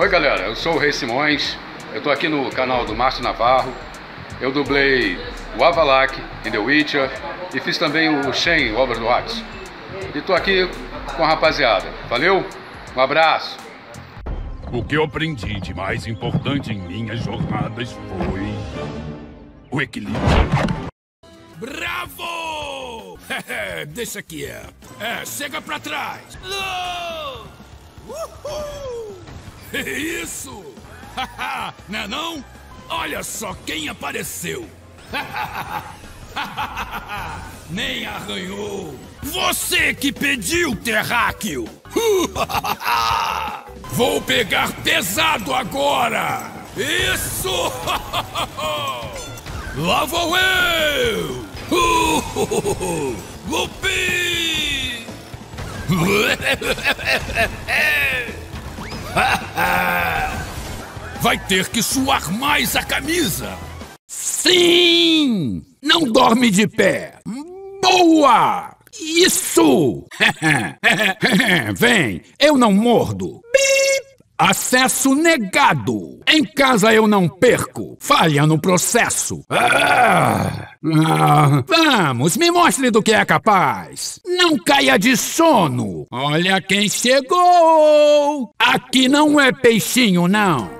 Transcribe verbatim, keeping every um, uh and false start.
Oi galera, eu sou o Rei Simões, eu tô aqui no canal do Márcio Navarro. Eu dublei o Avallac'h em The Witcher e fiz também o Shen em Overwatch. E tô aqui com a rapaziada. Valeu? Um abraço! O que eu aprendi de mais importante em minhas jornadas foi o equilíbrio. Bravo! Deixa quieto. É, chega pra trás. Uhul! Isso! Não é não? Olha só quem apareceu! Nem arranhou! Você que pediu, terráqueo! Vou pegar pesado agora! Isso! Lá vou eu! Lupi! Vai ter que suar mais a camisa! Sim! Não dorme de pé! Boa! Isso! Vem, eu não mordo! Bip! Acesso negado! Em casa eu não perco! Falha no processo! Ah! Ah! Vamos, me mostre do que é capaz! Não caia de sono! Olha quem chegou! Aqui não é peixinho, não!